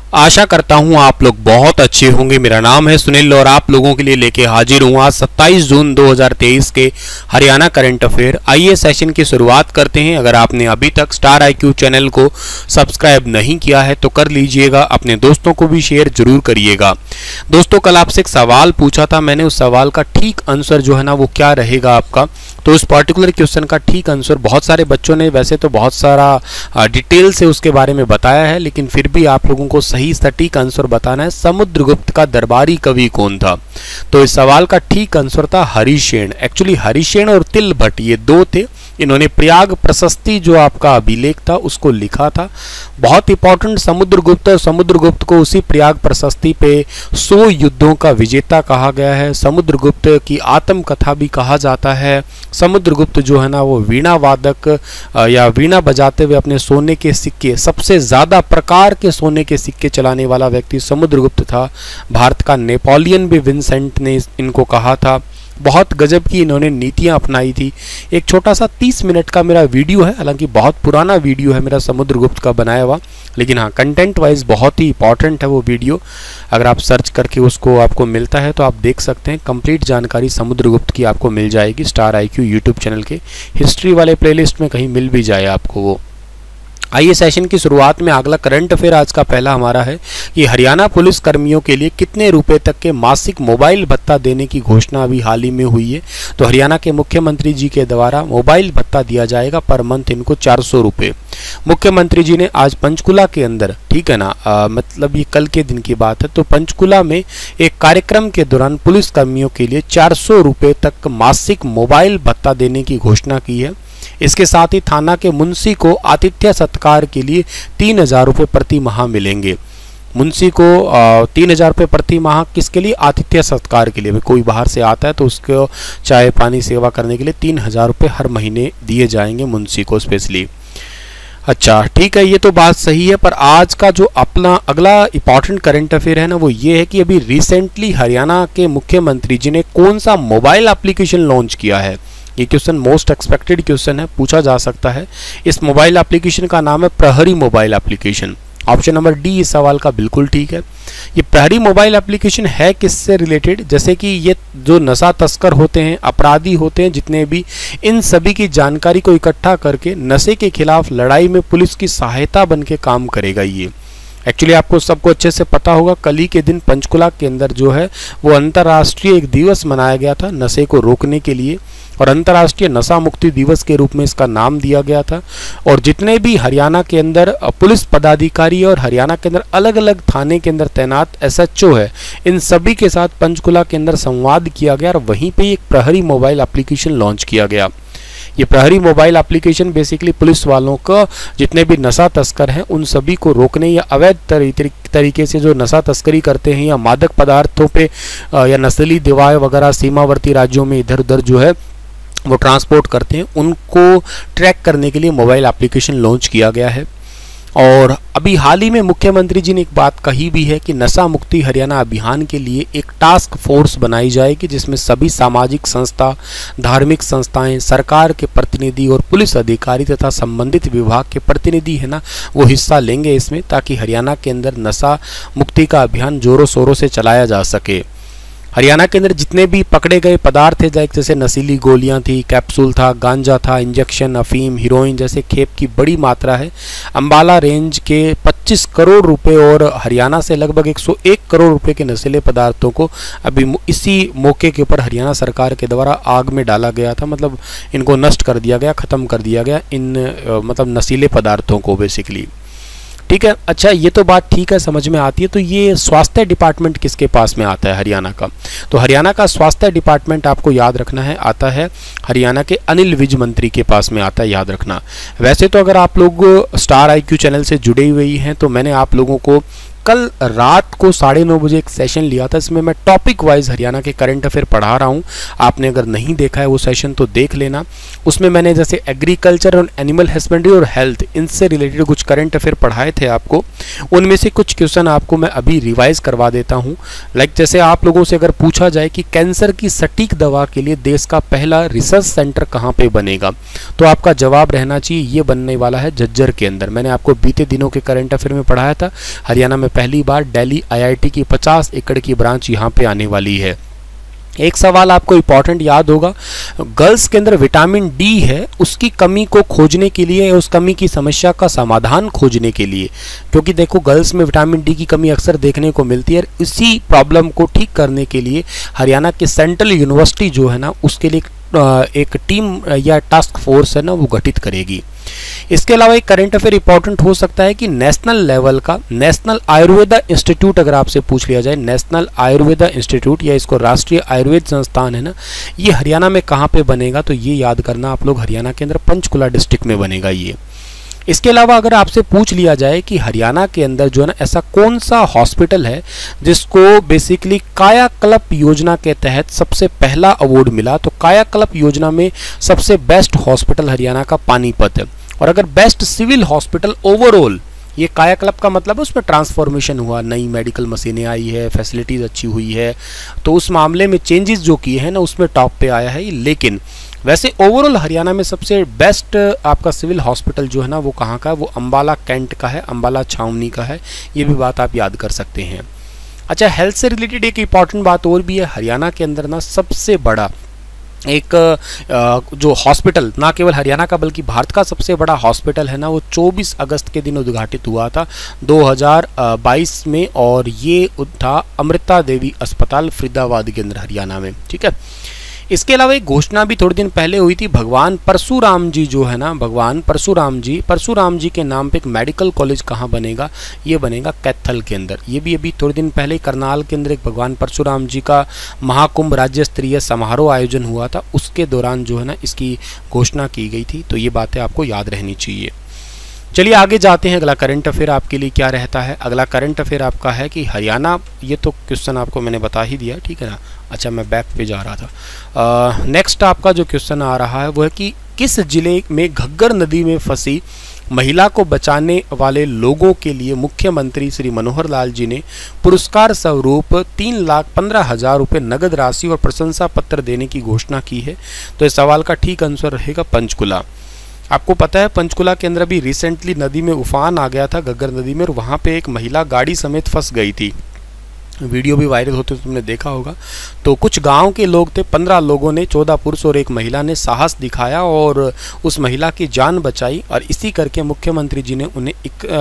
आशा करता हूं आप लोग बहुत अच्छे होंगे। मेरा नाम है सुनील और आप लोगों के लिए लेके हाजिर हूं आज 27 जून 2023 के हरियाणा करंट अफेयर। आइए सेशन की शुरुआत करते हैं। अगर आपने अभी तक स्टार IQ चैनल को सब्सक्राइब नहीं किया है तो कर लीजिएगा, अपने दोस्तों को भी शेयर जरूर करिएगा। दोस्तों, कल आपसे एक सवाल पूछा था मैंने, उस सवाल का ठीक आंसर जो है ना वो क्या रहेगा आपका। तो उस पर्टिकुलर क्वेश्चन का ठीक आंसर बहुत सारे बच्चों ने वैसे तो बहुत सारा डिटेल से उसके बारे में बताया है, लेकिन फिर भी आप लोगों को सही सटीक आंसर बताना है। समुद्रगुप्त का दरबारी कवि कौन था? तो इस सवाल का ठीक आंसर था हरिशेन। एक्चुअली हरिशेन और तिलभट्ट ये दो थे। इन्होंने प्रयाग प्रशस्ति जो आपका अभिलेख था उसको लिखा था। बहुत इंपॉर्टेंट समुद्रगुप्त, और समुद्रगुप्त को उसी प्रयाग प्रशस्ति पे 100 युद्धों का विजेता कहा गया है। समुद्रगुप्त की आत्मकथा भी कहा जाता है। समुद्रगुप्त जो है ना वो वीणा वादक या वीणा बजाते हुए अपने सोने के सिक्के, सबसे ज़्यादा प्रकार के सोने के सिक्के चलाने वाला व्यक्ति समुद्रगुप्त था। भारत का नेपोलियन भी विंसेंट ने इनको कहा था। बहुत गजब की इन्होंने नीतियां अपनाई थी। एक छोटा सा 30 मिनट का मेरा वीडियो है, हालांकि बहुत पुराना वीडियो है मेरा समुद्रगुप्त का बनाया हुआ, लेकिन हाँ कंटेंट वाइज बहुत ही इंपॉर्टेंट है वो वीडियो। अगर आप सर्च करके उसको आपको मिलता है तो आप देख सकते हैं। कंप्लीट जानकारी समुद्रगुप्त की आपको मिल जाएगी स्टार IQ यूट्यूब चैनल के हिस्ट्री वाले प्लेलिस्ट में कहीं मिल भी जाए आपको वो। आइए सेशन की शुरुआत में अगला करंट अफेयर आज का पहला हमारा है कि हरियाणा पुलिस कर्मियों के लिए कितने रुपए तक के मासिक मोबाइल भत्ता देने की घोषणा अभी हाल ही में हुई है। तो हरियाणा के मुख्यमंत्री जी के द्वारा मोबाइल भत्ता दिया जाएगा पर मंथ इनको 400 रुपये। मुख्यमंत्री जी ने आज पंचकुला के अंदर, ठीक है ना, मतलब ये कल के दिन की बात है, तो पंचकुला में एक कार्यक्रम के दौरान पुलिस कर्मियों के लिए 400 रुपये तक मासिक मोबाइल भत्ता देने की घोषणा की है। इसके साथ ही थाना के मुंशी को आतिथ्य सत्कार के लिए 3000 रुपये प्रति माह मिलेंगे। मुंशी को 3000 रुपये प्रति माह किसके लिए? आतिथ्य सत्कार के लिए। कोई बाहर से आता है तो उसको चाय पानी सेवा करने के लिए 3000 रुपये हर महीने दिए जाएंगे मुंशी को स्पेशली। अच्छा ठीक है, ये तो बात सही है, पर आज का जो अपना अगला इंपॉर्टेंट करंट अफेयर है ना वो ये है कि अभी रिसेंटली हरियाणा के मुख्यमंत्री जी ने कौन सा मोबाइल एप्लीकेशन लॉन्च किया है। ये क्वेश्चन मोस्ट एक्सपेक्टेड क्वेश्चन है, पूछा जा सकता है। इस मोबाइल एप्लीकेशन का नाम है Prahari mobile application. Option number D इस सवाल का बिल्कुल ठीक है। ये प्रहरी मोबाइल एप्लीकेशन है किससे रिलेटेड? जैसे कि ये जो नशा तस्कर होते हैं, अपराधी होते हैं जितने भी, इन सभी की जानकारी को इकट्ठा करके नशे के खिलाफ लड़ाई में पुलिस की सहायता बन के काम करेगा। ये एक्चुअली आपको सबको अच्छे से पता होगा, कल ही के दिन पंचकुला के अंदर जो है वो अंतर्राष्ट्रीय एक दिवस मनाया गया था नशे को रोकने के लिए, और अंतर्राष्ट्रीय नशा मुक्ति दिवस के रूप में इसका नाम दिया गया था। और जितने भी हरियाणा के अंदर पुलिस पदाधिकारी और हरियाणा के अंदर अलग अलग थाने के अंदर तैनात SHO है, इन सभी के साथ पंचकुला के अंदर संवाद किया गया और वहीं पे एक प्रहरी मोबाइल एप्लीकेशन लॉन्च किया गया। ये प्रहरी मोबाइल एप्लीकेशन बेसिकली पुलिस वालों का जितने भी नशा तस्कर हैं उन सभी को रोकने या अवैध तरीके से जो नशा तस्करी करते हैं या मादक पदार्थों पे या नस्ली दवाएं वगैरह सीमावर्ती राज्यों में इधर उधर जो है वो ट्रांसपोर्ट करते हैं, उनको ट्रैक करने के लिए मोबाइल एप्लीकेशन लॉन्च किया गया है। और अभी हाल ही में मुख्यमंत्री जी ने एक बात कही भी है कि नशा मुक्ति हरियाणा अभियान के लिए एक टास्क फोर्स बनाई जाएगी जिसमें सभी सामाजिक संस्था, धार्मिक संस्थाएं, सरकार के प्रतिनिधि और पुलिस अधिकारी तथा संबंधित विभाग के प्रतिनिधि है ना वो हिस्सा लेंगे इसमें, ताकि हरियाणा के अंदर नशा मुक्ति का अभियान जोरों शोरों से चलाया जा सके। हरियाणा के अंदर जितने भी पकड़े गए पदार्थ थे, जैसे नशीली गोलियां थी, कैप्सूल था, गांजा था, इंजेक्शन, अफीम, हीरोइन जैसे खेप की बड़ी मात्रा है। अंबाला रेंज के 25 करोड़ रुपए और हरियाणा से लगभग 101 करोड़ रुपए के नशीले पदार्थों को अभी इसी मौके के ऊपर हरियाणा सरकार के द्वारा आग में डाला गया था। मतलब इनको नष्ट कर दिया गया, ख़त्म कर दिया गया इन मतलब नशीले पदार्थों को बेसिकली। ठीक है, अच्छा ये तो बात ठीक है, समझ में आती है। तो ये स्वास्थ्य डिपार्टमेंट किसके पास में आता है हरियाणा का? तो हरियाणा का स्वास्थ्य डिपार्टमेंट आपको याद रखना है आता है हरियाणा के अनिल विज मंत्री के पास में आता है, याद रखना। वैसे तो अगर आप लोग स्टार IQ चैनल से जुड़े हुए ही हैं तो मैंने आप लोगों को कल रात को 9:30 बजे एक सेशन लिया था। इसमें मैं टॉपिक वाइज हरियाणा के करंट अफेयर पढ़ा रहा हूँ। आपने अगर नहीं देखा है वो सेशन तो देख लेना। उसमें मैंने जैसे एग्रीकल्चर और एनिमल हस्बेंड्री और हेल्थ, इनसे रिलेटेड कुछ करंट अफेयर पढ़ाए थे आपको। उनमें से कुछ क्वेश्चन आपको मैं अभी रिवाइज करवा देता हूँ। लाइक जैसे आप लोगों से अगर पूछा जाए कि कैंसर की सटीक दवा के लिए देश का पहला रिसर्च सेंटर कहाँ पे बनेगा, तो आपका जवाब रहना चाहिए ये बनने वाला है झज्जर के अंदर। मैंने आपको बीते दिनों के करंट अफेयर में पढ़ाया था, हरियाणा में पहली बार दिल्ली IIT की 50 एकड़ की ब्रांच यहाँ पे आने वाली है। एक सवाल आपको इंपॉर्टेंट याद होगा, गर्ल्स के अंदर विटामिन डी है, उसकी कमी को खोजने के लिए, उस कमी की समस्या का समाधान खोजने के लिए, क्योंकि देखो गर्ल्स में विटामिन डी की कमी अक्सर देखने को मिलती है, इसी प्रॉब्लम को ठीक करने के लिए हरियाणा की सेंट्रल यूनिवर्सिटी जो है ना, उसके लिए एक टीम या टास्क फोर्स है ना, वो गठित करेगी। इसके अलावा एक करंट अफेयर इंपॉर्टेंट हो सकता है कि नेशनल लेवल का नेशनल आयुर्वेदा इंस्टीट्यूट, अगर आपसे पूछ लिया जाए नेशनल आयुर्वेदा इंस्टीट्यूट या इसको राष्ट्रीय आयुर्वेद संस्थान है ना, ये हरियाणा में कहाँ पे बनेगा, तो ये याद करना आप लोग, हरियाणा के अंदर पंचकुला डिस्ट्रिक्ट में बनेगा ये। इसके अलावा अगर आपसे पूछ लिया जाए कि हरियाणा के अंदर जो है ना ऐसा कौन सा हॉस्पिटल है जिसको बेसिकली कायाकल्प योजना के तहत सबसे पहला अवार्ड मिला, तो कायाकल्प योजना में सबसे बेस्ट हॉस्पिटल हरियाणा का पानीपत है। और अगर बेस्ट सिविल हॉस्पिटल ओवरऑल, ये कायाकल्प का मतलब है उसमें ट्रांसफॉर्मेशन हुआ, नई मेडिकल मशीनें आई है, फैसिलिटीज़ अच्छी हुई है, तो उस मामले में चेंजेस जो किए हैं ना उसमें टॉप पे आया है। लेकिन वैसे ओवरऑल हरियाणा में सबसे बेस्ट आपका सिविल हॉस्पिटल जो है ना वो कहाँ का है, वो अम्बाला कैंट का है, अम्बाला छावनी का है, ये भी बात आप याद कर सकते हैं। अच्छा, हेल्थ से रिलेटेड एक इंपॉर्टेंट बात और भी है, हरियाणा के अंदर ना सबसे बड़ा एक जो हॉस्पिटल, ना केवल हरियाणा का बल्कि भारत का सबसे बड़ा हॉस्पिटल है ना, वो 24 अगस्त के दिन उद्घाटित हुआ था 2022 में, और ये था अमृता देवी अस्पताल फरीदाबाद के अंदर हरियाणा में। ठीक है, इसके अलावा एक घोषणा भी थोड़े दिन पहले हुई थी, भगवान परशुराम जी जो है ना, भगवान परशुराम जी के नाम पे एक मेडिकल कॉलेज कहाँ बनेगा, ये बनेगा कैथल के अंदर। ये भी अभी थोड़े दिन पहले करनाल के अंदर एक भगवान परशुराम जी का महाकुंभ राज्य स्तरीय समारोह आयोजन हुआ था, उसके दौरान जो है ना इसकी घोषणा की गई थी। तो ये बातें आपको याद रहनी चाहिए। चलिए आगे जाते हैं, अगला करंट अफेयर आपके लिए क्या रहता है। अगला करंट अफेयर आपका है कि हरियाणा, ये तो क्वेश्चन आपको मैंने बता ही दिया, ठीक है ना। अच्छा, मैं बैक पे जा रहा था। नेक्स्ट आपका जो क्वेश्चन आ रहा है वो है कि किस जिले में घग्गर नदी में फंसी महिला को बचाने वाले लोगों के लिए मुख्यमंत्री श्री मनोहर लाल जी ने पुरस्कार स्वरूप 3,15,000 रुपये नगद राशि और प्रशंसा पत्र देने की घोषणा की है। तो इस सवाल का ठीक आंसर रहेगा पंचकुला। आपको पता है पंचकुला के अंदर भी रिसेंटली नदी में उफान आ गया था, घग्गर नदी में, और वहाँ पे एक महिला गाड़ी समेत फंस गई थी। वीडियो भी वायरल होते तुमने देखा होगा। तो कुछ गांव के लोग थे, 15 लोगों ने, 14 पुरुष और एक महिला ने साहस दिखाया और उस महिला की जान बचाई, और इसी करके मुख्यमंत्री जी ने उन्हें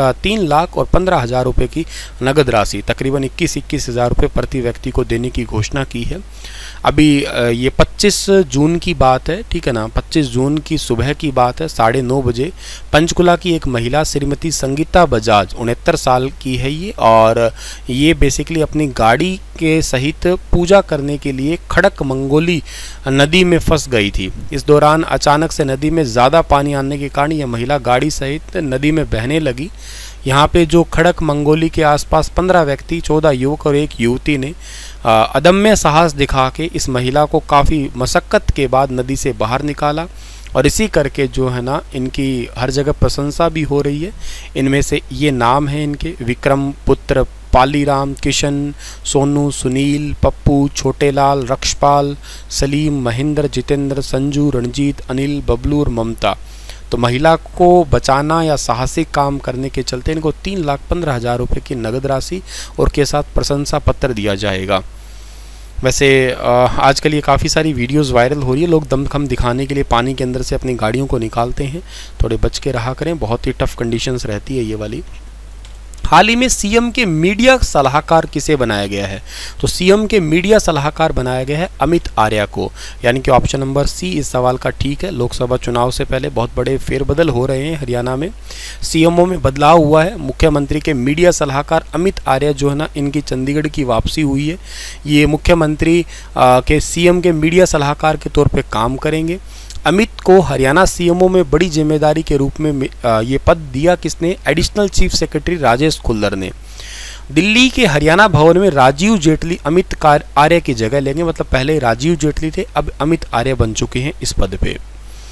3,15,000 रुपये की नगद राशि, तकरीबन 21,000 रुपये प्रति व्यक्ति को देने की घोषणा की है। अभी ये 25 जून की बात है, ठीक है ना, 25 जून की सुबह की बात है, 9:30 बजे पंचकुला की एक महिला श्रीमती संगीता बजाज, 69 साल की है ये, और ये बेसिकली अपनी गाड़ी के सहित पूजा करने के लिए खड़क मंगोली नदी में फंस गई थी। इस दौरान अचानक से नदी में ज़्यादा पानी आने के कारण यह महिला गाड़ी सहित नदी में बहने लगी। यहाँ पे जो खड़क मंगोली के आसपास 15 व्यक्ति, 14 युवक और एक युवती ने अदम्य साहस दिखा के इस महिला को काफ़ी मशक्क़त के बाद नदी से बाहर निकाला, और इसी करके जो है ना इनकी हर जगह प्रशंसा भी हो रही है। इनमें से ये नाम है इनके: विक्रम, पुत्र, पालीराम, किशन, सोनू, सुनील, पप्पू, छोटेलाल, रक्षपाल, सलीम, महेंद्र, जितेंद्र, संजू, रणजीत, अनिल, बबलू और ममता। तो महिला को बचाना या साहसिक काम करने के चलते इनको 3,15,000 रुपये की नगद राशि और के साथ प्रशंसा पत्र दिया जाएगा। वैसे आजकल ये काफ़ी सारी वीडियोस वायरल हो रही है, लोग दमखम दिखाने के लिए पानी के अंदर से अपनी गाड़ियों को निकालते हैं, थोड़े बच के रहा करें, बहुत ही टफ कंडीशंस रहती है ये वाली। हाल ही में सीएम के मीडिया सलाहकार किसे बनाया गया है? तो सीएम के मीडिया सलाहकार बनाया गया है अमित आर्या को, यानी कि ऑप्शन नंबर सी इस सवाल का ठीक है। लोकसभा चुनाव से पहले बहुत बड़े फेरबदल हो रहे हैं हरियाणा में, सीएमओ में बदलाव हुआ है। मुख्यमंत्री के मीडिया सलाहकार अमित आर्या जो है ना, इनकी चंडीगढ़ की वापसी हुई है। ये मुख्यमंत्री के सीएम के मीडिया सलाहकार के तौर पर काम करेंगे। अमित को हरियाणा सीएमओ में बड़ी जिम्मेदारी के रूप में ये पद दिया किसने? Additional chief secretary Rajesh Khullar ने। दिल्ली के हरियाणा भवन में राजीव जेटली अमित आर्य की जगह लेंगे, मतलब पहले राजीव जेटली थे, अब अमित आर्य बन चुके हैं इस पद पे।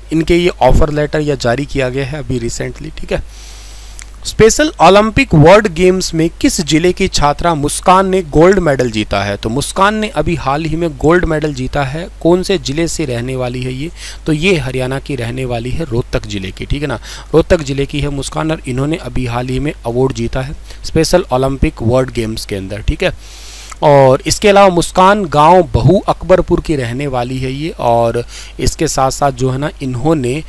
इनके ये ऑफर लेटर या जारी किया गया है अभी रिसेंटली, ठीक है। स्पेशल ओलंपिक वर्ल्ड गेम्स में किस जिले की छात्रा मुस्कान ने गोल्ड मेडल जीता है? तो मुस्कान ने अभी हाल ही में गोल्ड मेडल जीता है। कौन से जिले से रहने वाली है ये? तो ये हरियाणा की रहने वाली है, रोहतक जिले की, ठीक है ना। रोहतक जिले की है मुस्कान और इन्होंने अभी हाल ही में अवार्ड जीता है स्पेशल ओलंपिक वर्ल्ड गेम्स के अंदर, ठीक है। और इसके अलावा मुस्कान गांव बहू अकबरपुर की रहने वाली है ये, और इसके साथ साथ जो है ना इन्होंने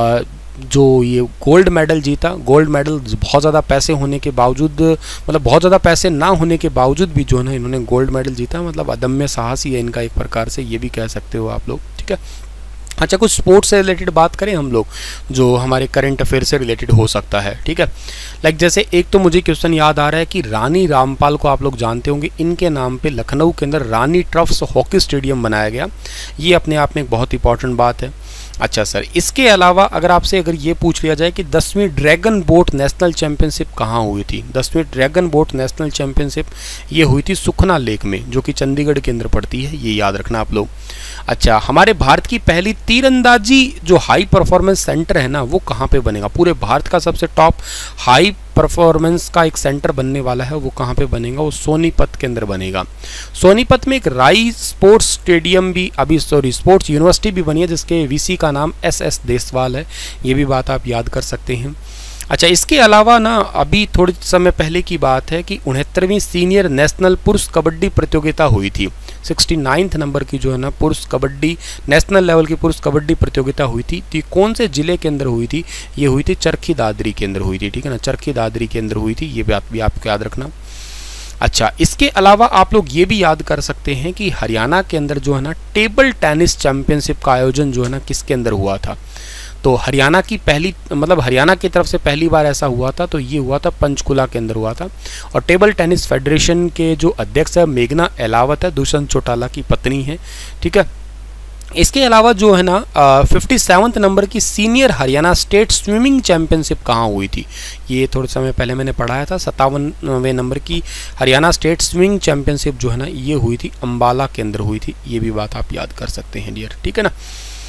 जो ये गोल्ड मेडल जीता, गोल्ड मेडल बहुत ज़्यादा पैसे होने के बावजूद, मतलब बहुत ज़्यादा पैसे ना होने के बावजूद भी जो है ना इन्होंने गोल्ड मेडल जीता, मतलब अदम्य साहस ही है इनका एक प्रकार से, ये भी कह सकते हो आप लोग, ठीक है। अच्छा, कुछ स्पोर्ट्स से रिलेटेड बात करें हम लोग, जो हमारे करंट अफेयर से रिलेटेड हो सकता है, ठीक है। लाइक जैसे एक तो मुझे क्वेश्चन याद आ रहा है कि रानी रामपाल को आप लोग जानते होंगे, इनके नाम पे लखनऊ के अंदर रानी ट्रफ्स हॉकी स्टेडियम बनाया गया, ये अपने आप में एक बहुत इंपॉर्टेंट बात है। अच्छा सर, इसके अलावा अगर ये पूछ लिया जाए कि 10वीं ड्रैगन बोट नेशनल चैंपियनशिप कहाँ हुई थी? 10वीं ड्रैगन बोट नेशनल चैंपियनशिप ये हुई थी सुखना लेक में, जो कि चंडीगढ़ के अंदर पड़ती है, ये याद रखना आप लोग। अच्छा, हमारे भारत की पहली तीरंदाजी जो हाई परफॉर्मेंस सेंटर है ना, वो कहाँ पे बनेगा? पूरे भारत का सबसे टॉप हाई परफॉर्मेंस का एक सेंटर बनने वाला है, वो कहाँ पे बनेगा? वो सोनीपत के अंदर बनेगा। सोनीपत में एक राई स्पोर्ट्स स्टेडियम भी स्पोर्ट्स यूनिवर्सिटी भी बनी है, जिसके वीसी का नाम SS देसवाल है, ये भी बात आप याद कर सकते हैं। अच्छा, इसके अलावा ना अभी थोड़े समय पहले की बात है कि 69वीं सीनियर नेशनल पुरुष कबड्डी प्रतियोगिता हुई थी। 69th नंबर की जो है ना पुरुष कबड्डी नेशनल लेवल की पुरुष कबड्डी प्रतियोगिता हुई थी। तो कौन से जिले के अंदर हुई थी? ये हुई थी चरखी दादरी के अंदर हुई थी, ठीक है ना, चरखी दादरी के अंदर हुई थी, ये बात भी आपको याद रखना। अच्छा, इसके अलावा आप लोग ये भी याद कर सकते हैं कि हरियाणा के अंदर जो है ना टेबल टेनिस चैंपियनशिप का आयोजन जो है ना किसके अंदर हुआ था? तो हरियाणा की हरियाणा की तरफ से पहली बार ऐसा हुआ था, तो ये हुआ था पंचकुला के अंदर हुआ था। और टेबल टेनिस फेडरेशन के जो अध्यक्ष है मेघना एलावत है, दुष्यंत चौटाला की पत्नी है, ठीक है। इसके अलावा जो है ना 57th नंबर की senior Haryana state swimming championship कहाँ हुई थी? ये थोड़े समय पहले मैंने पढ़ाया था। 57वें नंबर की हरियाणा स्टेट स्विमिंग चैंपियनशिप जो है ना ये हुई थी अंबाला के अंदर हुई थी, ये भी बात आप याद कर सकते हैं डियर, ठीक है ना।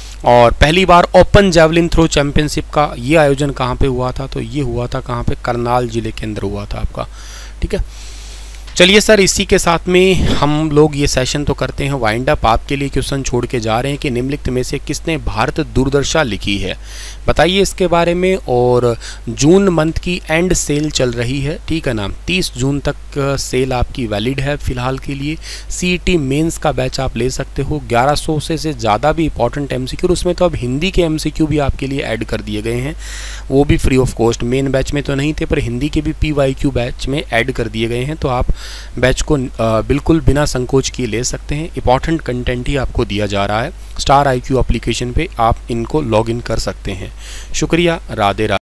और पहली बार ओपन जैवलिन थ्रो चैंपियनशिप का ये आयोजन कहाँ पे हुआ था? तो ये हुआ था कहाँ पे? करनाल जिले के अंदर हुआ था आपका, ठीक है। चलिए सर, इसी के साथ में हम लोग ये सेशन तो करते हैं वाइंड अप। आपके लिए क्वेश्चन छोड़ के जा रहे हैं कि निम्नलिखित में से किसने भारत दूरदर्शा लिखी है? बताइए इसके बारे में। और जून मंथ की एंड सेल चल रही है, ठीक है ना, 30 जून तक सेल आपकी वैलिड है फिलहाल के लिए। CET मेंस का बैच आप ले सकते हो, 1100 से ज़्यादा भी इंपॉर्टेंट MCQ, उसमें तो अब हिंदी के MCQ भी आपके लिए ऐड कर दिए गए हैं, वो भी free of cost. Main batch में तो नहीं थे, पर हिंदी के भी PYQ बैच में ऐड कर दिए गए हैं, तो आप बैच को बिल्कुल बिना संकोच किए ले सकते हैं। इंपॉर्टेंट कंटेंट ही आपको दिया जा रहा है। स्टार IQ एप्लीकेशन पे आप इनको लॉगिन कर सकते हैं। शुक्रिया, राधे राधे।